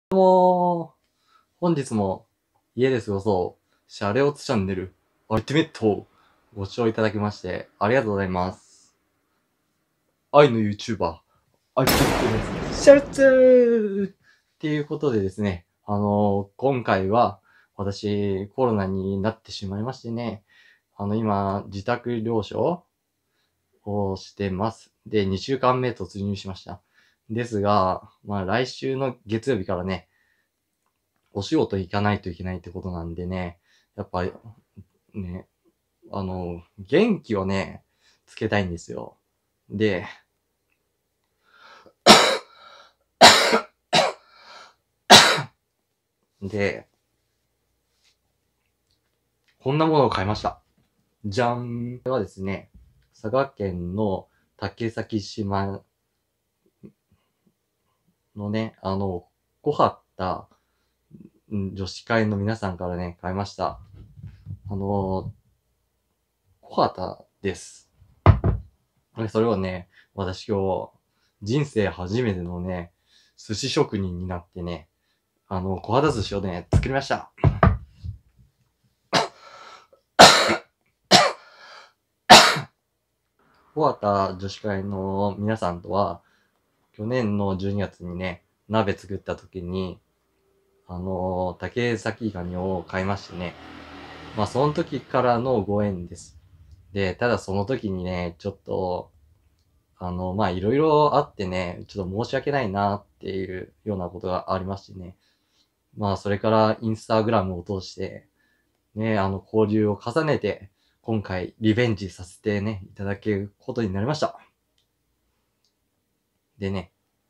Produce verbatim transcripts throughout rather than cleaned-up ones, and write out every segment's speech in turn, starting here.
どうもー、本日も家で過ごそう、シャレオツチャンネル、アルティメットをご視聴いただきまして、ありがとうございます。愛の YouTuber、アルティメットです。シャレオツーっていうことでですね、あのー、今回は、私、コロナになってしまいましてね、あの、今、自宅療養をしてます。で、にしゅうかんめ突入しました。ですが、まあ、来週の月曜日からね、お仕事行かないといけないってことなんでね、やっぱり、ね、あの、元気をね、つけたいんですよ。で、で、こんなものを買いました。じゃん。これはですね、佐賀県の竹崎島のね、あの、小畑女子会の皆さんからね、買いました。あの、小畑です。それをね、私今日、人生初めてのね、寿司職人になってね、あの、小肌寿司をね、作りました。小畑女子会の皆さんとは、去年のじゅうにがつにね、鍋作った時に、あの、竹崎ガニを買いましてね、まあその時からのご縁です。で、ただその時にね、ちょっと、あの、まあいろいろあってね、ちょっと申し訳ないなっていうようなことがありましてね、まあそれからインスタグラムを通して、ね、あの交流を重ねて、今回リベンジさせてね、いただけることになりました。でね、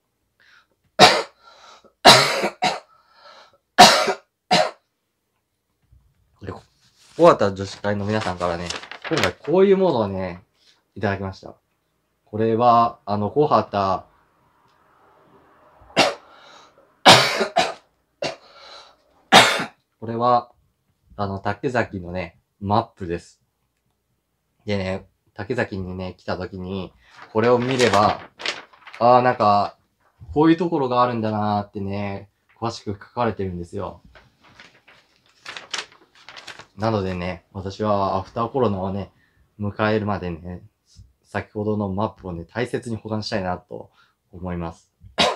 で、小畑女子会の皆さんからね、今回こういうものをね、いただきました。これは、あの、小畑、これは、あの、竹崎のね、マップです。でね、竹崎にね、来た時に、これを見れば、ああ、なんか、こういうところがあるんだなーってね、詳しく書かれてるんですよ。なのでね、私はアフターコロナをね、迎えるまでね、先ほどのマップをね、大切に保管したいなと思います。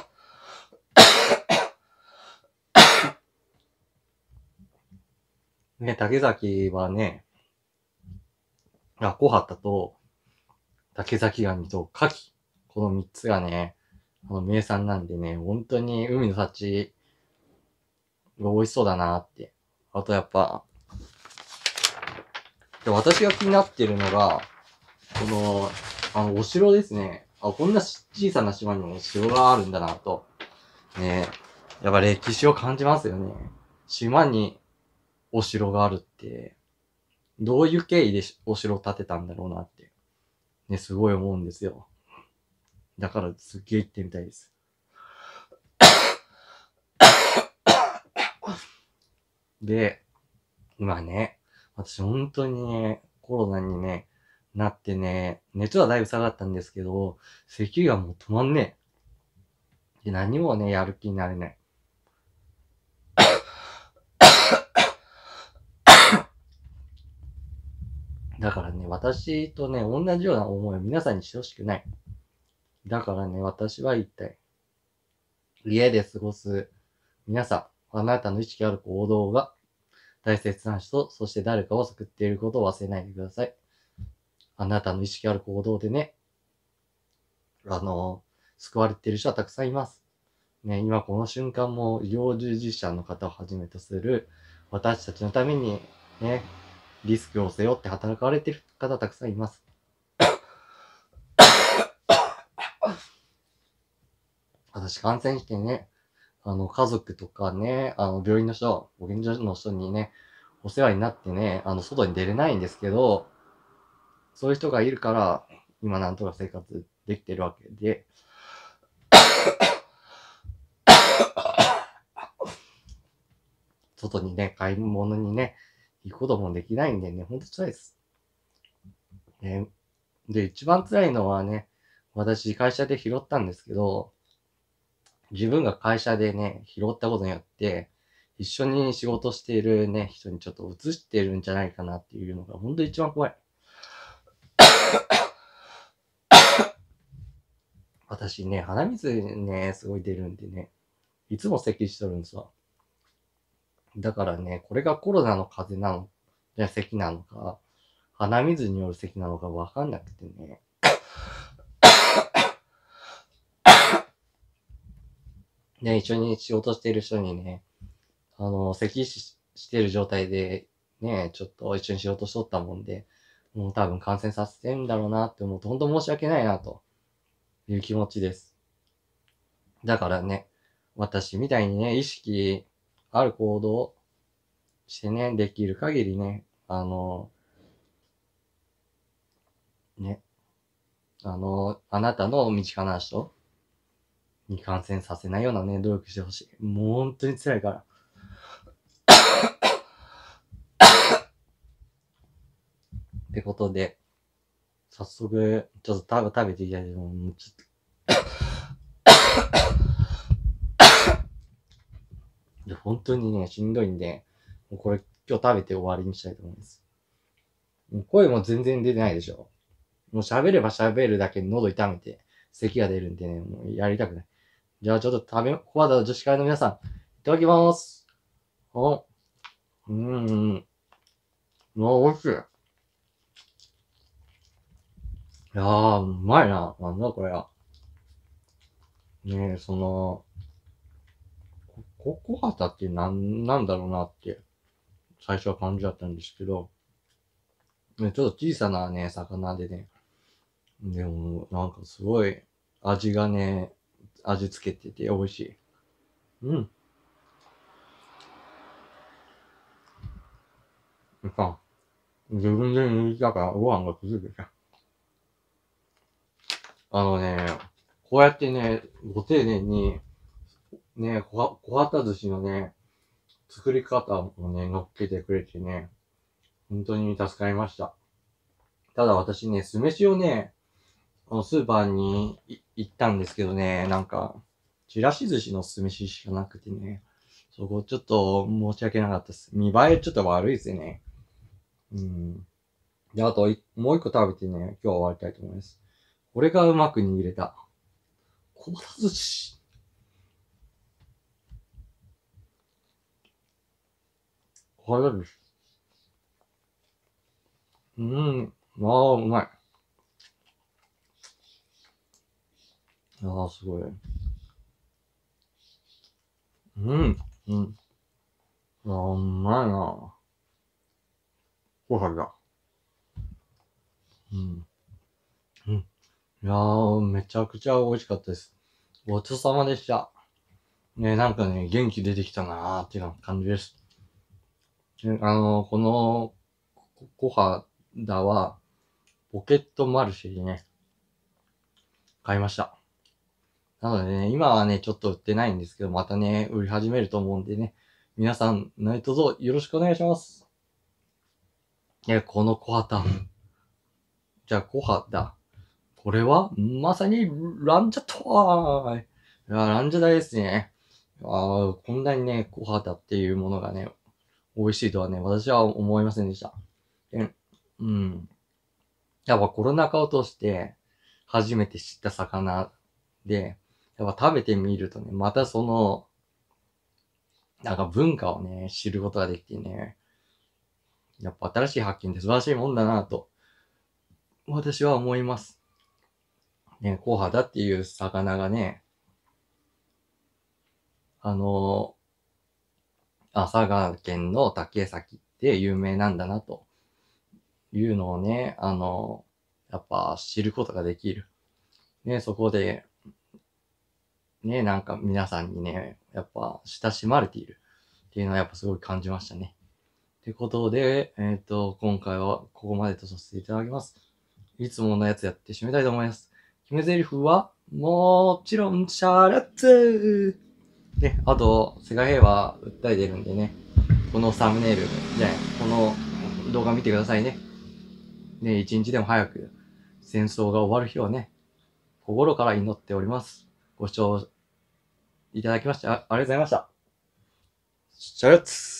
ね、竹崎はね、あ、小畑と、竹崎ガニと牡蠣。この三つがね、あの名産なんでね、本当に海の幸が美味しそうだなって。あとやっぱ、で私が気になってるのが、この、あの、お城ですね。あ、こんな小さな島にも城があるんだなと。ね、やっぱ歴史を感じますよね。島にお城があるって、どういう経緯でお城を建てたんだろうなって、ね、すごい思うんですよ。だからすっげえ行ってみたいです。で、今ね、私本当にね、コロナにね、なってね、熱はだいぶ下がったんですけど、咳がもう止まんねえ。で、何もね、やる気になれない。だからね、私とね、同じような思いを皆さんにしてほしくない。だからね、私は一体、家で過ごす皆さん、あなたの意識ある行動が大切な人、そして誰かを救っていることを忘れないでください。あなたの意識ある行動でね、あの、救われている人はたくさんいます。ね、今この瞬間も医療従事者の方をはじめとする私たちのためにね、リスクを背負って働かれている方たくさんいます。私感染してね、あの家族とかね、あの病院の人、ご近所の人にね、お世話になってね、あの外に出れないんですけど、そういう人がいるから、今なんとか生活できてるわけで、外にね、買い物にね、行くこともできないんでね、ほんと辛いです。ね、で、一番辛いのはね、私会社で拾ったんですけど、 自分が会社でね、拾ったことによって、一緒に仕事しているね、人にちょっと移してるんじゃないかなっていうのが、本当に一番怖い。私ね、鼻水ね、すごい出るんでね、いつも咳しとるんですわ。だからね、これがコロナの風邪なの、じゃ咳なのか、鼻水による咳なのかわかんなくてね。ね、一緒に仕事している人にね、あの、咳ししてる状態で、ね、ちょっと一緒に仕事しとったもんで、もう多分感染させてんだろうなって思うと、本当申し訳ないな、という気持ちです。だからね、私みたいにね、意識ある行動してね、できる限りね、あの、ね、あの、あなたの身近な人に感染させないようなね、努力してほしい。もう本当に辛いから。ってことで、早速、ちょっと食べ、食べていきたいと思う。もうちょっと、本当にね、しんどいんで、もうこれ今日食べて終わりにしたいと思います。もう声も全然出てないでしょ。もう喋れば喋るだけ喉痛めて、咳が出るんでね、もうやりたくない。じゃあちょっと食べ、コアダ女子会の皆さん、いただきます。お、うーん、もう美味しい。いやー、うまいな。なんだこれは。ねえ、その、ココハタってなん、なんだろうなって、最初は感じだったんですけど、ね、ちょっと小さなね、魚でね、でも、なんかすごい、味がね、味付けてて美味しい。うん。いかん。自分で抜いたからご飯が崩れた。あのね、こうやってね、ご丁寧に、ね、小は小旗寿司のね、作り方をね、乗っけてくれてね、本当に助かりました。ただ私ね、酢飯をね、あのスーパーに行ったんですけどね、なんか、ちらし寿司の酢飯しかなくてね、そこちょっと申し訳なかったです。見栄えちょっと悪いですよね。うん。で、あと、もう一個食べてね、今日は終わりたいと思います。これがうまく握れた。小旗寿司。小旗寿司。うん。ああ、うまい。ああ、すごい。うん。うん。ああ、うまいな。ご飯だ。うん。うん。いやー、めちゃくちゃ美味しかったです。ごちそうさまでした。ね、なんかね、元気出てきたなーっていう感じです。ね、あの、この、コハダは、ポケットマルシェでね、買いました。なのでね、今はね、ちょっと売ってないんですけど、またね、売り始めると思うんでね、皆さん、何卒よろしくお願いします。え、このコハタ。じゃあ、コハダ。これは、まさに、ランジャタイ。いや、ランジャタイですね。ああ、こんなにね、コハダっていうものがね、美味しいとはね、私は思いませんでした。で、うん。やっぱコロナ禍を通して、初めて知った魚で、やっぱ食べてみるとね、またその、なんか文化をね、知ることができてね、やっぱ新しい発見って素晴らしいもんだなと、私は思います。ね、コハダっていう魚がね、あの、佐賀県の竹崎って有名なんだなというのをね、あの、やっぱ知ることができる。ね、そこで、ね、なんか皆さんにね、やっぱ親しまれているっていうのはやっぱすごい感じましたね。ってことで、えっと、今回はここまでとさせていただきます。いつものやつやって締めたいと思います。決め台詞は、もちろん、シャラッツーで、あと、世界平和訴えてるんでね、このサムネイル、じゃあ、この動画見てくださいね。ね、一日でも早く戦争が終わる日をね、心から祈っております。ご視聴いただきまして、あ、ありがとうございました。シャレオツ